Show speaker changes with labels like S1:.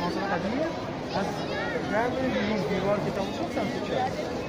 S1: آسانسور قدیمیه. از در میریم بیرون، دیوار که تموم شد سمت چپ.